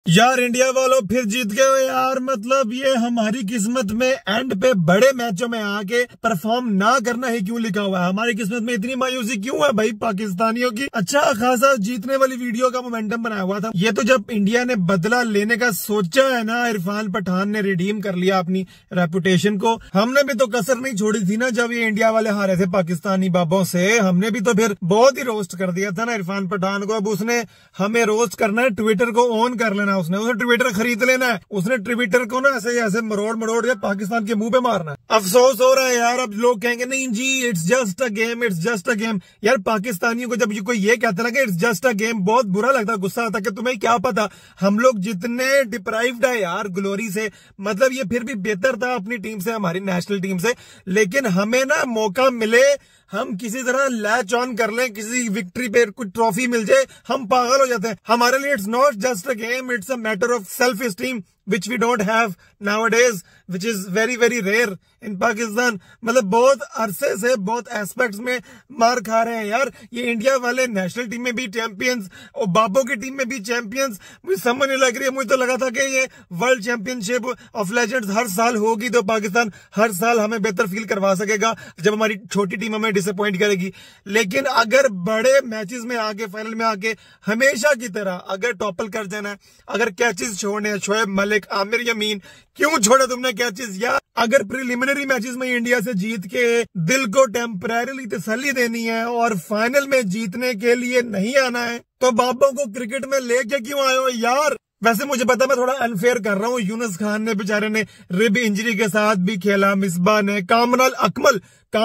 यार इंडिया वालों फिर जीत गए यार। मतलब ये हमारी किस्मत में एंड पे बड़े मैचों में आके परफॉर्म ना करना ही क्यों लिखा हुआ है? हमारी किस्मत में इतनी मायूसी क्यों है भाई पाकिस्तानियों की? अच्छा खासा जीतने वाली वीडियो का मोमेंटम बनाया हुआ था। ये तो जब इंडिया ने बदला लेने का सोचा है ना, इरफान पठान ने रिडीम कर लिया अपनी रेपुटेशन को। हमने भी तो कसर नहीं छोड़ी थी ना जब ये इंडिया वाले हारे थे पाकिस्तानी बाबों से। हमने भी तो फिर बहुत ही रोस्ट कर दिया था ना इरफान पठान को। अब उसने हमें रोस्ट करना है, ट्विटर को ऑन कर लेना। उसने ट्विटर खरीद लेना है। उसने ट्विटर को ना ऐसे ऐसे मरोड़ मरोड़ के पाकिस्तान के मुंह पे मारना है। अफसोस हो रहा है यार। अब लोग कहेंगे नहीं जी it's just a game, it's just a game. यार पाकिस्तानियों को जब कोई ये कहता ना कि इट्स जस्ट अ गेम, बहुत बुरा लगता, गुस्सा आता कि तुम्हें क्या पता हम लोग जितने डिप्राइव्ड है यार ग्लोरी से। मतलब ये फिर भी बेहतर था अपनी टीम से, हमारी नेशनल टीम से। लेकिन हमें ना मौका मिले, हम किसी तरह लैच ऑन कर लें, किसी विक्ट्री पे कुछ ट्रॉफी मिल जाए, हम पागल हो जाते हैं। हमारे लिए it's not just a game, it's a matter of self esteem which we don't have nowadays, which is very very rare in Pakistan। मतलब बहुत अरसे से बहुत एस्पेक्ट्स में मार खा रहे हैं यार। ये इंडिया वाले नेशनल टीम में भी चैंपियंस और बाबो की टीम में भी चैंपियंस। मुझे समझ नहीं लग रही है। मुझे तो लगा था कि ये वर्ल्ड चैंपियनशिप ऑफ लेजेंड्स हर साल होगी तो पाकिस्तान हर साल हमें बेहतर फील करवा सकेगा जब हमारी छोटी टीम हमें डिसअपॉइंट करेगी। लेकिन अगर बड़े मैचेस में आके, फाइनल में आके हमेशा की तरह अगर टॉपल कर देना है, अगर कैचेस छोड़ने हैं, शोएब मलिक, आमिर यमीन, क्यों छोड़ा तुमने कैचेस यार? अगर प्रिलिमिनरी मैचेस में इंडिया से जीत के दिल को टेम्परेरीली तसल्ली देनी है और फाइनल में जीतने के लिए नहीं आना है तो बाबों को क्रिकेट में लेके क्यों आए हो यार? वैसे मुझे पता मैं थोड़ा अनफेयर कर रहा हूँ। यूनुस खान ने बेचारे ने रिब इंजरी के साथ भी खेला, मिसबा ने, कामरान अकमल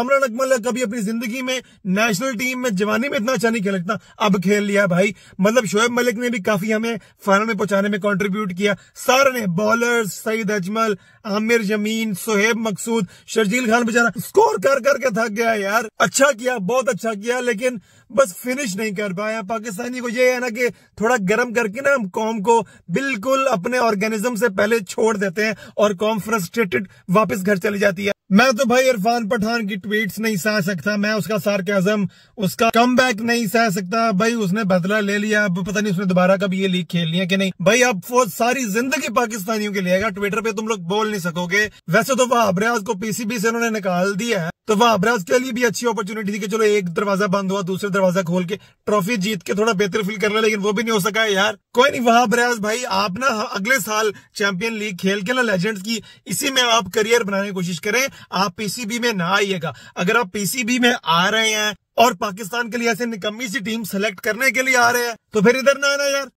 ने कभी अपनी जिंदगी में नेशनल टीम में जवानी में इतना अच्छा नहीं खेला, इतना अब खेल लिया भाई। मतलब शोएब मलिक ने भी काफी हमें फाइनल में पहुंचाने में कंट्रीब्यूट किया। सारे ने बॉलर्स, सईद अजमल, आमिर यमीन, सोहेब मकसूद, शर्जील खान बेचारा स्कोर कर करके थक गया यार। अच्छा किया, बहुत अच्छा किया, लेकिन बस फिनिश नहीं कर पाया। पाकिस्तानी को ये है ना कि थोड़ा गर्म करके ना कौम को बिल्कुल अपने ऑर्गेनिज्म से पहले छोड़ देते हैं और कौम फ्रस्ट्रेटेड वापस घर चली जाती है। मैं तो भाई इरफान पठान की ट्वीट्स नहीं सह सकता, मैं उसका सार्केज्म, उसका कमबैक नहीं सह सकता भाई। उसने बदला ले लिया, अब पता नहीं उसने दोबारा कभी ये लीग खेलनी है कि नहीं। भाई अब वो सारी जिंदगी पाकिस्तानियों के लिए ट्विटर पे तुम लोग बोल नहीं सकोगे। वैसे तो वहाब रियाज को पीसीबी से उन्होंने निकाल दिया है, तो वहाब रियाज के लिए भी अच्छी अपॉर्चुनिटी थी कि चलो एक दरवाजा बंद हुआ, दूसरे दरवाजा खोल के ट्रॉफी जीत के थोड़ा बेहतर फील कर ले, लेकिन वो भी नहीं हो सका है यार। कोई नहीं वहाब रियाज भाई, आप ना अगले साल चैंपियन लीग खेल के ना लेजेंड्स की इसी में आप करियर बनाने की कोशिश करें। आप पीसीबी में ना आइएगा। अगर आप पीसीबी में आ रहे हैं और पाकिस्तान के लिए ऐसे निकम्मी सी टीम सेलेक्ट करने के लिए आ रहे हैं तो फिर इधर ना आना यार।